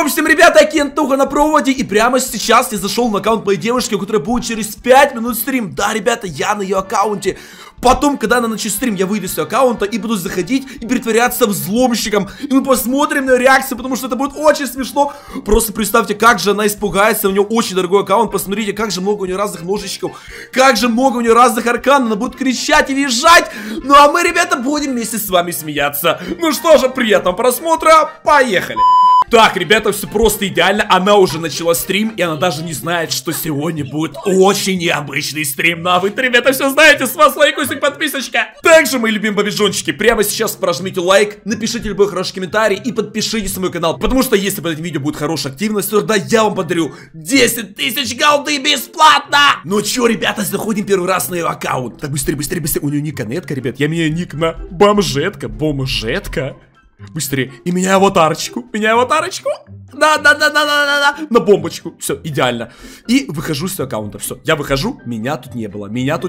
Йоу, всем ребята, я Кентуха на проводе. И прямо сейчас я зашел на аккаунт моей девушки, у которой будет через 5 минут стрим. Да, ребята, я на ее аккаунте. Потом, когда она начнет стрим, я выйду с ее аккаунта и буду заходить и притворяться взломщиком. И мы посмотрим на реакцию, потому что это будет очень смешно. Просто представьте, как же она испугается. У нее очень дорогой аккаунт. Посмотрите, как же много у нее разных ножичков. Как же много у нее разных аркан. Она будет кричать и визжать. Ну а мы, ребята, будем вместе с вами смеяться. Ну что же, приятного просмотра. Поехали. Так, ребята, все просто идеально. Она уже начала стрим, и она даже не знает, что сегодня будет очень необычный стрим. Ну а вы, ребята, все знаете, с вас лайкусик, подписочка. Также, мои любимые побежончики, прямо сейчас прожмите лайк, напишите любой хороший комментарий и подпишитесь на мой канал. Потому что если под этим видео будет хорошая активность, то тогда я вам подарю 10 тысяч голды бесплатно. Ну чё, ребята, заходим первый раз на ее аккаунт. Так, быстрее, быстрее, быстрее. У нее ник Анетка, ребят. Я меняю ник на бомжетка. Бомжетка. Быстрее. И меняю аватарочку. Да. На бомбочку. Все, идеально. И выхожу с аккаунта. Все, я выхожу. Меня тут не было. 300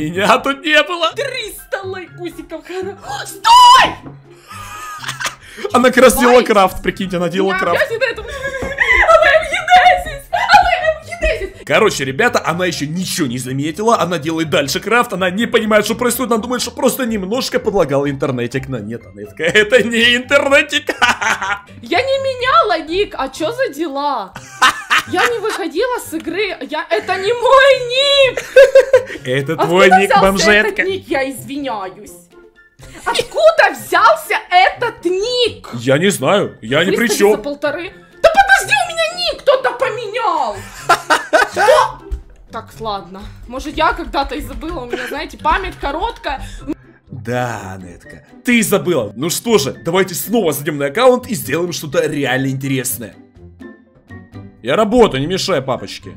лайкусиков. Стой! Она как раз делала крафт. Прикиньте, она делала крафт. Короче, ребята, она еще ничего не заметила. Она делает дальше крафт. Она не понимает, что происходит. Она думает, что просто немножко подлагал интернетик. Но нет, Анетка, это не интернетик. Я не меняла ник. А что за дела? Я не выходила с игры. Это не мой ник. Это твой ник, бомжетка. Этот ник, я извиняюсь. Откуда взялся этот ник? Я не знаю. Я ни при чем. За 1,5. Да подожди, у меня ник кто-то поменял. Что? Так, ладно. Может, я когда-то и забыла. У меня, знаете, память короткая. Да, Анетка, ты забыла. Ну что же, давайте снова зайдем на аккаунт и сделаем что-то реально интересное. Я работаю, не мешай папочке.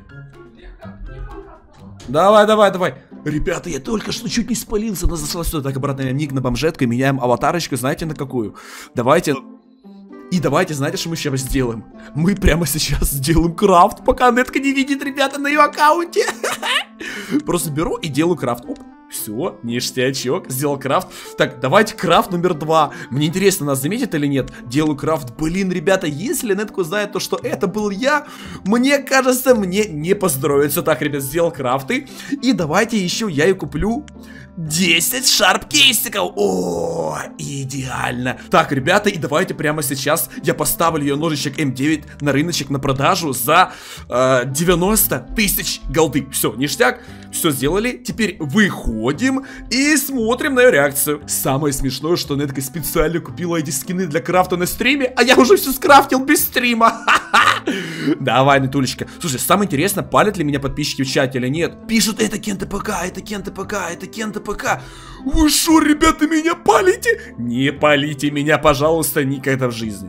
Давай. Ребята, я только что чуть не спалился. Она зашла сюда. Так, обратно ник на бомжетку и меняем аватарочку. Знаете, на какую? Давайте... И давайте, знаете, что мы сейчас сделаем? Мы прямо сейчас сделаем крафт, пока Анетка не видит, ребята, на ее аккаунте. Просто беру и делаю крафт. Оп, все, ништячок, сделал крафт. Так, давайте крафт номер 2. Мне интересно, нас заметит или нет? Делаю крафт. Блин, ребята, если Анетка узнает то, что это был я, мне кажется, мне не поздоровится. Так, ребят, сделал крафты. И давайте еще я и куплю 10 шарп-кейсиков. О, идеально. Так, ребята, и давайте прямо сейчас я поставлю ее ножичек М9 на рыночек на продажу за 90 тысяч голды. Все, ништяк, все сделали. Теперь выходим и смотрим на ее реакцию. Самое смешное, что Анетка специально купила эти скины для крафта на стриме, а я уже все скрафтил без стрима. Давай, Нетулечка. Слушай, самое интересное, палят ли меня подписчики в чате или нет? Пишут, это Кента ПК, это Кента ПК, это Кента ПК. Вы шо, ребята, меня палите? Не палите меня, пожалуйста, никогда в жизни.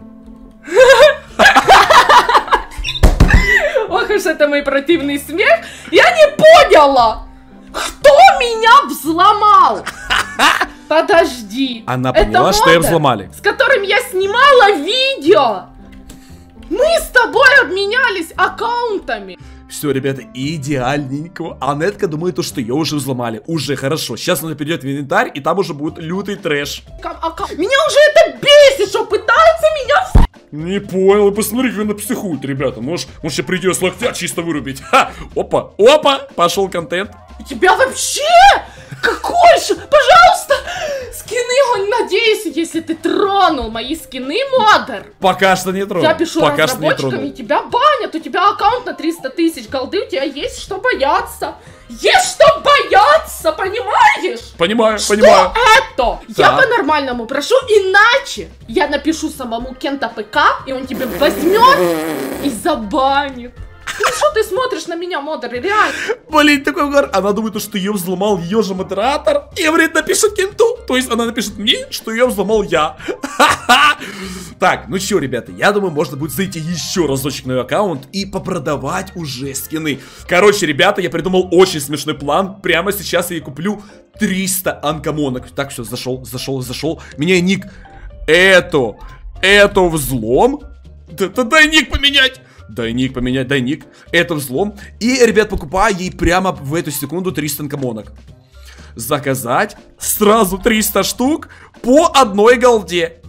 Ох уж это мой противный смех. Я не поняла, кто меня взломал. Подожди. Она поняла, что ее взломали. С которым я снимала видео. Мы с тобой обменялись аккаунтами. Все, ребята, идеальненько. Анетка думает, что ее уже взломали. Уже хорошо. Сейчас она перейдет в инвентарь, и там уже будет лютый трэш. Меня уже это бесит, что пытаются меня... Не понял, посмотри, как она психует, ребята. Может сейчас придется локтя чисто вырубить. Ха! Опа, пошел контент. У тебя вообще? Какой же? Пожалуйста! Скины, надеюсь, если ты тронул мои скины, модер. Пока что не тронул. Я пишу разработчикам, и тебя банят. У тебя аккаунт на 300 тысяч голды, у тебя есть что бояться. Есть что бояться, понимаешь? Понимаю. Что это? Я по-нормальному прошу, иначе я напишу самому Кента ПК, и он тебе возьмет и забанит. Ну что ты смотришь на меня, модер, реально? Блин, такой угар. Она думает, что ее взломал ее же модератор. И, говорит, напишет Кенту. То есть она напишет мне, что ее взломал я. Так, ну что, ребята, я думаю, можно будет зайти еще разочек на ее аккаунт и попродавать уже скины. Короче, ребята, я придумал очень смешной план. Прямо сейчас я ей куплю 300 анкомонок. Так, все, зашел. Меняй ник. Это взлом. Да дай ник поменять. Дай ник. Это взлом. И, ребят, покупаю ей прямо в эту секунду 300 анкомонок. Заказать сразу 300 штук по одной голде.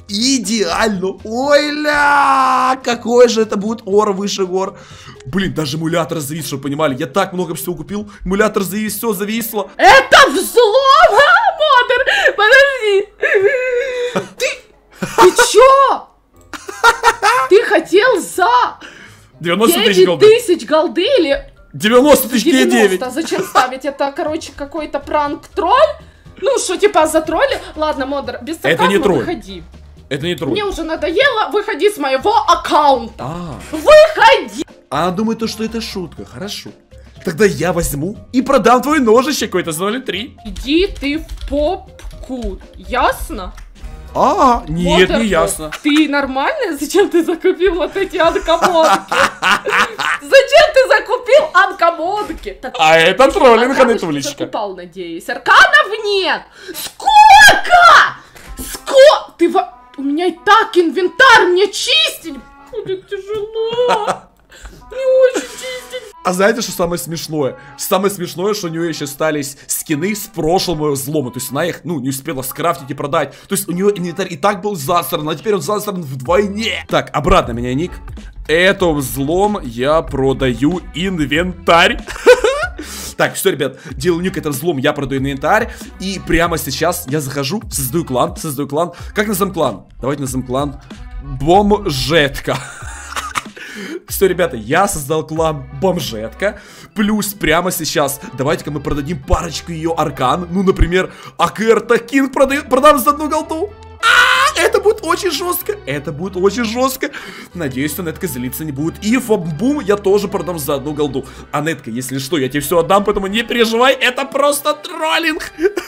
Идеально. Ой-ля! Какой же это будет ор выше гор. Блин, даже эмулятор завис, чтобы понимали. Я так много всего купил. Эмулятор завис, все зависло. Это взлом, Модер! Подожди. Ты чё? Ты хотел за 90 тысяч 9 голды. тысяч голды или... 90 тысяч 9. Зачем ставить? Это, короче, какой-то пранк-тролль? Ну, что, типа, за тролли? Ладно, Модер, без сарказма, Это не тролль. выходи. Это не тролль. Мне уже надоело, выходи с моего аккаунта. А. Выходи! Она думает, то, что это шутка. Хорошо. Тогда я возьму и продам твой ножище какой-то за 0,3. Иди ты в попку, ясно? Нет, Модер, не ясно. Ты нормальная? Зачем ты закупил вот эти анкомодки? Зачем ты закупил анкомодки? А это троллинг, а не Аркадыч тулечка. закупал, надеюсь. Арканов нет! Сколько? Ты У меня и так инвентарь, мне чистить будет тяжело. Не очень чистить. А знаете, что самое смешное? Самое смешное, что у нее еще остались скины с прошлого взлома. То есть она их, не успела скрафтить и продать. То есть у нее инвентарь и так был засран, а теперь он засран вдвойне. Так, обратно меня ник. Это взлом, я продаю инвентарь. Так, все, ребят, делаю ник, это взлом, я продаю инвентарь. И прямо сейчас я захожу, создаю клан. Как назовем клан? Давайте назовем клан Бомжетка. Все, ребята, я создал клан Бомжетка. Плюс прямо сейчас давайте-ка мы продадим парочку ее аркан. Ну, например, Акерта Кинг продам за 1 голду. Это будет очень жестко. Надеюсь, Анетка злиться не будет. И Фоббум я тоже продам за 1 голду. Анетка, если что, я тебе все отдам, поэтому не переживай, это просто троллинг.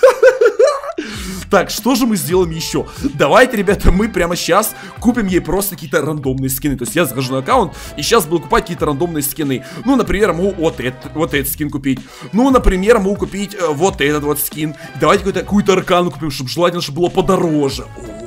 Так, что же мы сделаем еще? Давайте, ребята, мы прямо сейчас купим ей просто какие-то рандомные скины. То есть я захожу на аккаунт и сейчас буду покупать какие-то рандомные скины. Ну, например, могу вот этот скин купить. Ну, например, могу купить вот этот вот скин. Давайте какую-то аркану купим, чтобы желательно, чтобы было подороже.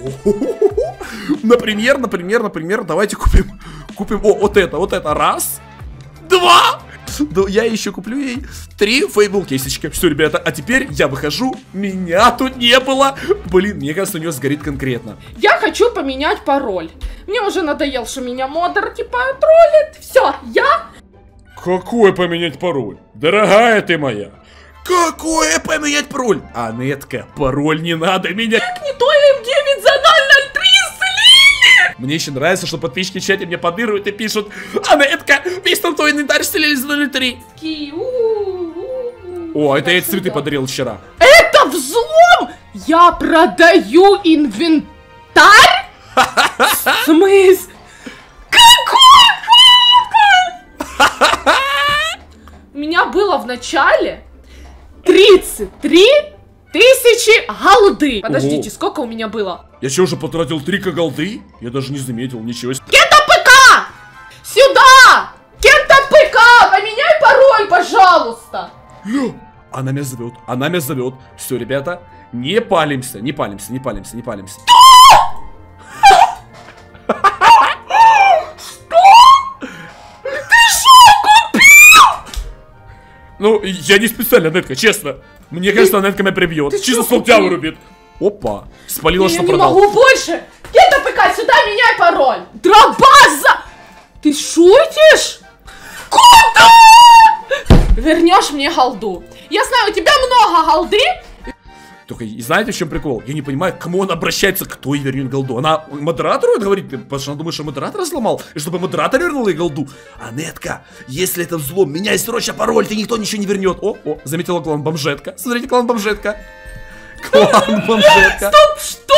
Например, давайте купим вот это. Раз, два. Я еще куплю ей 3 фейбл кейсечка. Все, ребята, а теперь я выхожу. Меня тут не было. Блин, мне кажется, у нее сгорит конкретно. Я хочу поменять пароль. Мне уже надоел, что меня Модер типа троллит. Все, я... Какой поменять пароль? Дорогая ты моя. Какое поменять пароль? Анетка, пароль не надо менять. Как не то М9 за 003 слили! Мне еще нравится, что подписчики в чате мне подыруют и пишут: Анетка, весь там твой инвентарь слили за 0,3. О, это я цветы подарил вчера. Это взлом! Я продаю инвентарь? В смысле? Какой? У меня было в начале 33 тысячи голды. Подождите, сколько у меня было? Я что, уже потратил 3 голды? Я даже не заметил, ничего себе. Кента ПК! Сюда! Кента ПК! Поменяй пароль, пожалуйста! Она меня зовет. Все, ребята, не палимся. Ну, я не специально, Анетка, честно. Мне кажется, Анетка меня прибьет. Чисто с локтя вырубит. Опа, спалила, что продал. Я не могу больше! Кента ПК, сюда меняй пароль! Дробаза! Ты шутишь? Куда? Вернешь мне голду. Я знаю, у тебя много голды. Только и знаете, в чем прикол? Я не понимаю, к кому она обращается, кто ей вернет голду. Она модератору это говорит, потому что она думает, что модератор сломал, и чтобы модератор вернул ей голду. Анетка, если это взлом, меняй срочно пароль, ты никто ничего не вернет. О, заметила клан Бомжетка. Смотрите, клан Бомжетка. Клан Бомжетка. Стоп, что?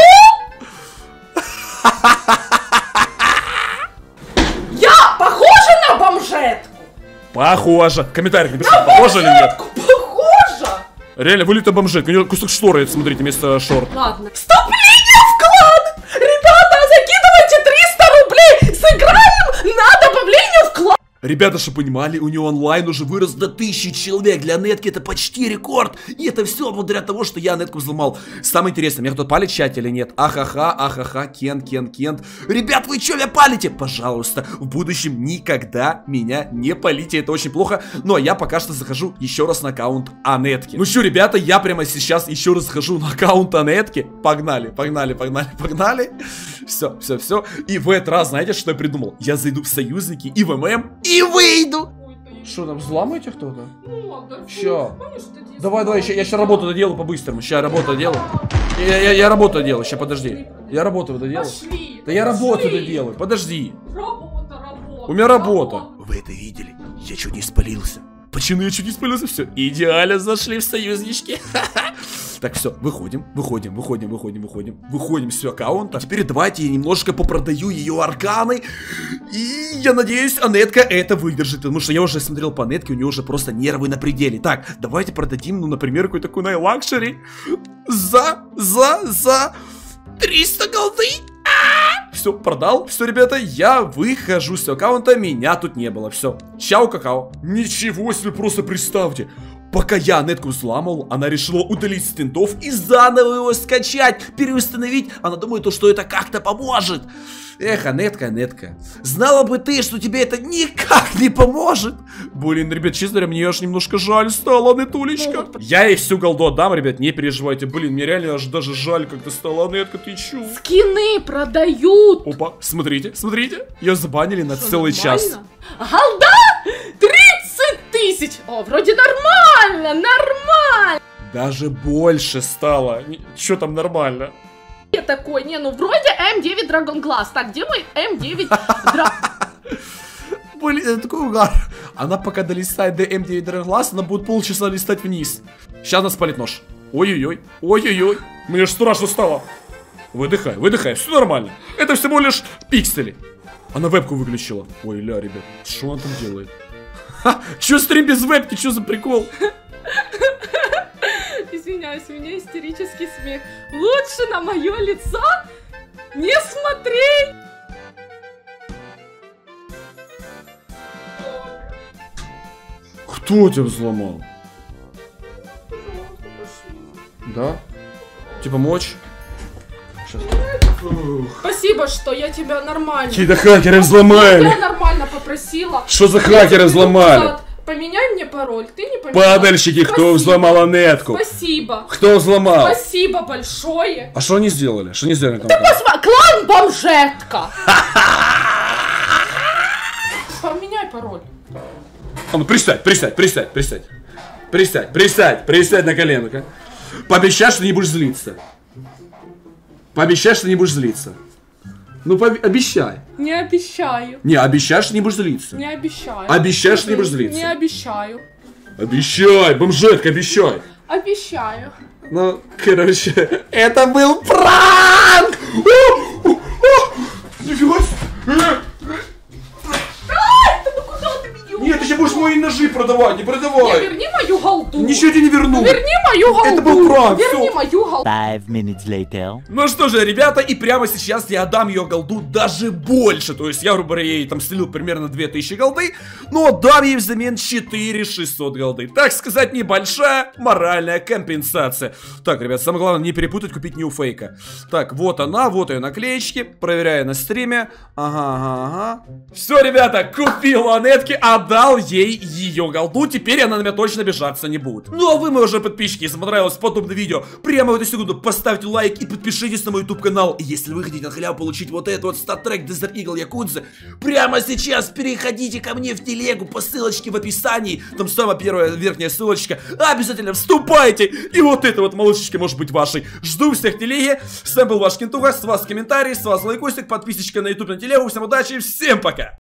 Я похожа на бомжетку? Похоже. В комментариях напишите, похоже или нет. Похожа. Реально, вылитая бомжетка. У нее кусок шторы, смотрите, вместо шор. Ладно. Вступление в клан! Ребята, закидывайте 300 рублей! Сыграем на добавление в клан! Ребята, чтобы понимали, у нее онлайн уже вырос до 1000 человек. Для Анетки это почти рекорд. И это все благодаря тому, что я Анетку взломал. Самое интересное, меня кто-то палит в чате или нет? Ахаха, Кент. Ребят, вы что меня палите? Пожалуйста, в будущем никогда меня не палите. Это очень плохо. Ну, а я пока что захожу еще раз на аккаунт Анетки. Ну что, ребята, я прямо сейчас еще раз захожу на аккаунт Анетки. Погнали. Все, все, все. И в этот раз, знаете, что я придумал? Я зайду в союзники и в ММ и выйду. Что, там взломаете кто-то? Ща. Давай, я сейчас работу доделаю по-быстрому. Сейчас работу доделаю. Я работу доделаю, сейчас подожди. Я работу доделаю. Да я работу доделаю, подожди. У меня работа. Вы это видели? Я чуть не спалился. Почему я чуть не спалился? Все, идеально зашли в союзнички. Так, все, выходим с ее аккаунта. Теперь давайте я немножко попродаю ее арканы. И я надеюсь, Анетка это выдержит. Потому что я уже смотрел по Анетке, у нее уже просто нервы на пределе. Так, давайте продадим, ну, например, какой-то кунай лакшери. За 300 голды. Все, продал. Все, ребята, я выхожу с аккаунта. Меня тут не было. Все. Чао, какао. Ничего себе, просто представьте. Пока я Анетку взламывал, она решила удалить с тентов и заново его скачать, переустановить. Она думает, что это как-то поможет. Эх, Анетка. Знала бы ты, что тебе это никак не поможет. Блин, ребят, честно говоря, мне аж немножко жаль стало, Анетулечка. Я ей всю голду отдам, ребят, не переживайте. Блин, мне реально аж даже жаль как-то стало. Анетка, ты чё? Скины продают. Опа, смотрите. Ее забанили на целый час. Голда! 30 тысяч! О, вроде нормально. Даже больше стало. Чё там нормально? Я такой, не, ну вроде М9 Dragon Glass. Так, где мой М9 Dragon... Блин, это такой угар. Она пока долистает до М9 Dragon Glass, она будет полчаса листать вниз. Сейчас нас спалит нож. Ой-ой-ой. Мне ж страшно стало. Выдыхай, все нормально. Это всего лишь пиксели. Она вебку выключила. Ой, ля, ребят, что она там делает? Ха, чё стрим без вебки, чё за прикол? Извиняюсь, у меня истерический смех. Лучше на мое лицо не смотреть. Кто тебя взломал? Да? Тебе помочь? Сейчас. Спасибо, что я тебя нормально. Какие-то хакеры взломали. Я нормально попросила. Что за хакеры взломали? Поменяй мне пароль, ты не поменял. Падальщики, кто взломал Анетку? Спасибо. Кто взломал? Спасибо большое. А что они сделали? Что они сделали? Ты посмотри, клан бомжетка. Поменяй пароль. А ну присядь на коленку. Пообещай, что не будешь злиться. Ну, обещай. Не обещаю. Не, обещаешь, что не будешь злиться. Не обещаю. Обещаешь, что не будешь злиться. Не обещаю. Обещай, бомжетка, обещай. Обещаю. Ну, короче, это был пранк! Нифига себе! Нет, ты сейчас будешь мои ножи продавать, не продавай! Не, верни мою голду! Ничего тебе не верну! Верни мою голду! Это был пранк! Верни мою голду! 5 minutes later. Ну что же, ребята, и прямо сейчас я отдам ее голду даже больше. То есть я, грубо говоря, ей там слил примерно 2000 голды, но отдам ей взамен 4600 голды. Так сказать, небольшая моральная компенсация. Так, ребят, самое главное не перепутать, купить New Fake. Так, вот она, вот ее наклеечки. Проверяю на стриме. Ага. Все, ребята, купил Анетки, отдал ей ее голду. Теперь она на меня точно обижаться не будет. Ну а вы, мои уже подписчики, если понравилось подобное видео, прямо в эту секунду поставьте лайк и подпишитесь на мой YouTube канал. И если вы хотите на халяву получить вот этот вот статрек Desert Eagle Yakuza, прямо сейчас переходите ко мне в телегу по ссылочке в описании. Там самая первая верхняя ссылочка. Обязательно вступайте. И вот эта вот малышечка может быть вашей. Жду всех в телеге. С вами был ваш Кентуха. С вас комментарий, с вас лайкосик, подписочка на YouTube, на телегу. Всем удачи, всем пока.